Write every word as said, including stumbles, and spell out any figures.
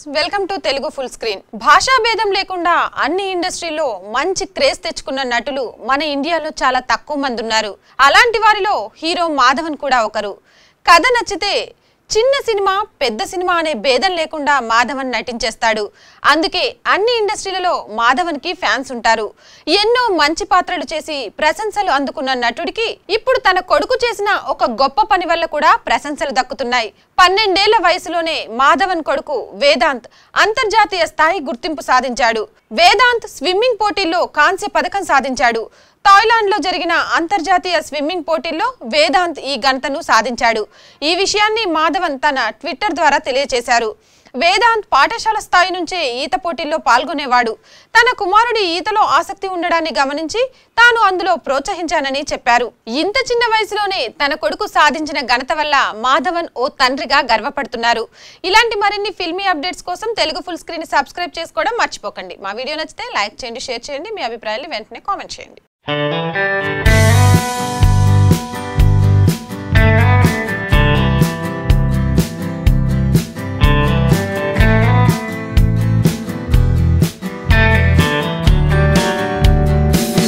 Welcome to Telugu full screen. భాషా భేదం లేకుండా అన్ని ఇండస్ట్రీలో మంచి క్రేజ్ తెచ్చుకున్న నటులు మన ఇండియాలో చాలా తక్కువ మంది ఉన్నారు. అలాంటి వారిలో హీరో మాధవన్ కూడా ఒకరు. కథ నచ్చితే చిన్న సినిమా పెద్ద సినిమా అనే భేదం లేకుండా మాధవన్ నటించేస్తాడు. అందుకే అన్ని ఇండస్ట్రీలలో మాధవన్ కి ఫ్యాన్స్ ఉంటారు. ఎన్నో మంచి పాత్రలు చేసి ప్రశంసలు అందుకున్న నటుడికి ఇప్పుడు తన కొడుకు చేసిన ఒక గొప్ప పని వల్ల కూడా ప్రశంసలు దక్కుతున్నాయి. పన్నెండేళ్ల వయసులోనే మాధవన్ కొడుకు వేదాంత్ అంతర్జాతీయ స్థాయి గుర్తింపు సాధించాడు. వేదాంత్ స్విమ్మింగ్ పోటీల్లో కాంస్య పథకం సాధించాడు. థాయిలాండ్ లో జరిగిన అంతర్జాతీయ స్విమ్మింగ్ పోటీల్లో వేదాంత్ ఈ ఘనతను సాధించాడు. ఈ విషయాన్ని మాధవన్ తన ట్విట్టర్ ద్వారా తెలియజేశారు. వేదాంత్ పాఠశాల స్థాయి నుంచే ఈత పోటీల్లో పాల్గొనేవాడు. తన కుమారుడి ఈతలో ఆసక్తి ఉండడాన్ని గమనించి తాను అందులో ప్రోత్సహించానని చెప్పారు. ఇంత చిన్న వయసులోనే తన కొడుకు సాధించిన ఘనత వల్ల మాధవన్ ఓ తండ్రిగా గర్వపడుతున్నారు. ఇలాంటి మరిన్ని ఫిల్మీ అప్డేట్స్ కోసం తెలుగు ఫుల్ స్క్రీన్ సబ్స్క్రైబ్ చేసుకోవడం మర్చిపోకండి. మా వీడియో నచ్చితే లైక్ చేయండి, షేర్ చేయండి, మీ అభిప్రాయాలు వెంటనే కామెంట్ చేయండి.